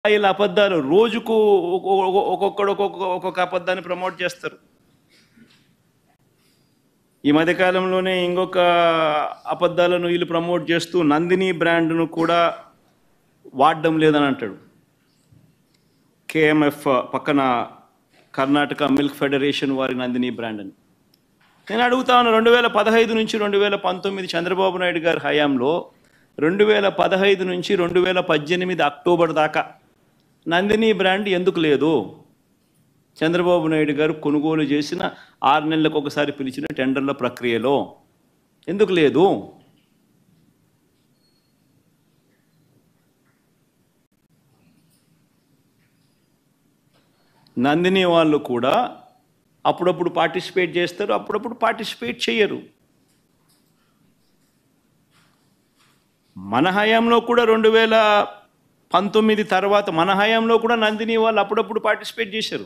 ఇలా అబద్ధాలు రోజుకు ఒక్కొక్కడు ఒక్కొక్క అబద్ధాన్ని ప్రమోట్ చేస్తారు. ఈ మధ్యకాలంలోనే ఇంకొక అబద్ధాలను వీళ్ళు ప్రమోట్ చేస్తూ నందిని బ్రాండ్ను కూడా వాడడం లేదని అంటాడు. కేఎంఎఫ్ పక్కన కర్ణాటక మిల్క్ ఫెడరేషన్ వారి నందిని బ్రాండ్ అని. నేను అడుగుతాను, 2015 నుంచి 2019 చంద్రబాబు నాయుడు గారి హయాంలో 2015 నుంచి 2018 అక్టోబర్ దాకా నందిని బ్రాండ్ ఎందుకు లేదు? చంద్రబాబు నాయుడు గారు కొనుగోలు చేసిన 6 నెలలకు ఒకసారి పిలిచిన టెండర్ల ప్రక్రియలో ఎందుకు లేదు? నందిని వాళ్ళు కూడా అప్పుడప్పుడు పార్టిసిపేట్ చేస్తారు, అప్పుడప్పుడు పార్టిసిపేట్ చేయరు. మన హయాంలో కూడా 2019 తర్వాత మన హయాంలో కూడా నందిని వాళ్ళు అప్పుడప్పుడు పార్టిసిపేట్ చేశారు.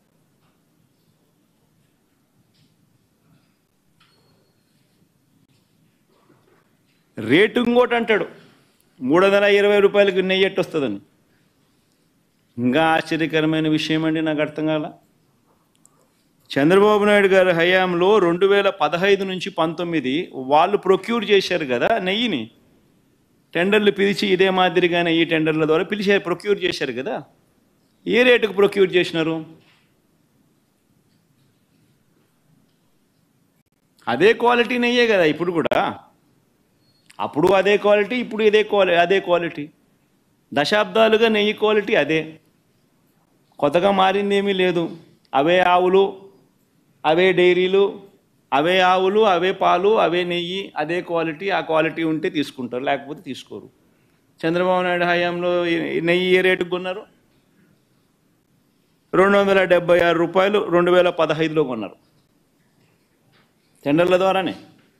రేటు ఇంకోటి అంటాడు, 320 రూపాయలకి నెయ్యి ఎట్టు వస్తుందని. ఇంకా ఆశ్చర్యకరమైన విషయం అండి, నాకు అర్థం కాల. చంద్రబాబు నాయుడు గారి హయాంలో 2015 నుంచి 19 వాళ్ళు ప్రొక్యూర్ చేశారు కదా నెయ్యిని. టెండర్లు పిలిచి ఇదే మాదిరిగానే ఈ టెండర్ల ద్వారా పిలిచారు, ప్రొక్యూర్ చేశారు కదా. ఏ రేటుకు ప్రొక్యూర్ చేసినారు? అదే క్వాలిటీ నెయ్యే కదా ఇప్పుడు కూడా. అప్పుడు అదే క్వాలిటీ, ఇప్పుడు అదే క్వాలిటీ. దశాబ్దాలుగా నెయ్యి క్వాలిటీ అదే, కొత్తగా మారింది ఏమీ లేదు. అవే ఆవులు, అవే డైరీలు, అవే ఆవులు, అవే పాలు, అవే నెయ్యి, అదే క్వాలిటీ. ఆ క్వాలిటీ ఉంటే తీసుకుంటారు, లేకపోతే తీసుకోరు. చంద్రబాబు నాయుడు హయాంలో నెయ్యి ఏ రేటుకు కొన్నారు? 276 రూపాయలు 2015లో కొన్నారు టెండర్ల ద్వారానే.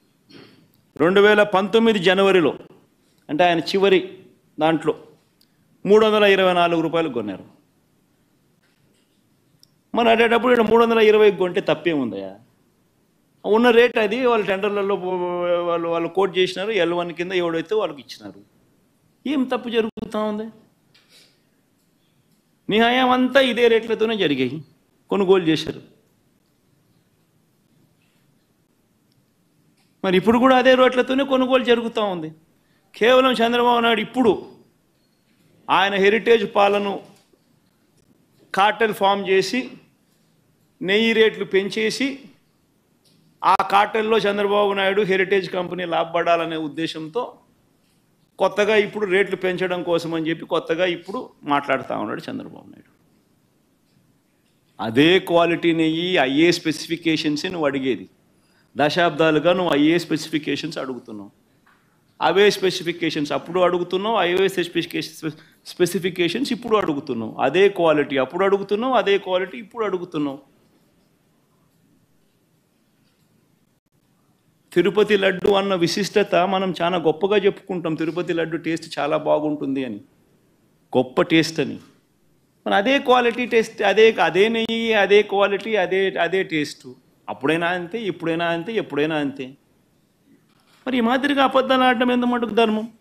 2019 జనవరిలో, అంటే ఆయన చివరి దాంట్లో 324 రూపాయలు కొన్నారు. మరి అటేటప్పుడు 320 కొంటే తప్పేముందయా? ఉన్న రేట్ అది. వాళ్ళు టెండర్లలో వాళ్ళు కోట్ చేసినారు, L1 కింద ఎవడైతే వాళ్ళకి ఇచ్చినారు. ఏం తప్పు జరుగుతూ ఉంది? నీ హయాం అంతా ఇదే రేట్లతోనే జరిగాయి, కొనుగోలు చేశారు. మరి ఇప్పుడు కూడా అదే రేట్లతోనే కొనుగోలు జరుగుతూ ఉంది. కేవలం చంద్రబాబు నాయుడు ఇప్పుడు ఆయన హెరిటేజ్ పాలను కార్టెల్ ఫామ్ చేసి నెయ్యి రేట్లు పెంచేసి ఆ కార్టెల్లో చంద్రబాబు నాయుడు హెరిటేజ్ కంపెనీ లాభపడాలనే ఉద్దేశంతో కొత్తగా ఇప్పుడు రేట్లు పెంచడం కోసం అని చెప్పి కొత్తగా ఇప్పుడు మాట్లాడుతూ ఉన్నాడు చంద్రబాబు నాయుడు. అదే క్వాలిటీ నెయ్యి, అయ్యే స్పెసిఫికేషన్సే నువ్వు అడిగేది. దశాబ్దాలుగా నువ్వు అయ్యే స్పెసిఫికేషన్స్ అడుగుతున్నావు. అవే స్పెసిఫికేషన్స్ అప్పుడు అడుగుతున్నావు, అవే స్పెసిఫికేషన్స్ ఇప్పుడు అడుగుతున్నావు. అదే క్వాలిటీ అప్పుడు అడుగుతున్నావు, అదే క్వాలిటీ ఇప్పుడు అడుగుతున్నావు. తిరుపతి లడ్డు అన్న విశిష్టత మనం చాలా గొప్పగా చెప్పుకుంటాం. తిరుపతి లడ్డు టేస్ట్ చాలా బాగుంటుంది అని, గొప్ప టేస్ట్ అని. మన అదే క్వాలిటీ టేస్ట్, అదే నెయ్యి, అదే క్వాలిటీ, అదే టేస్ట్. అప్పుడైనా అంతే, ఇప్పుడైనా అంతే, ఎప్పుడైనా అంతే. మరి ఈ మాదిరిగా అబద్ధాలు ఆడడం ఎందుకు ధర్మం?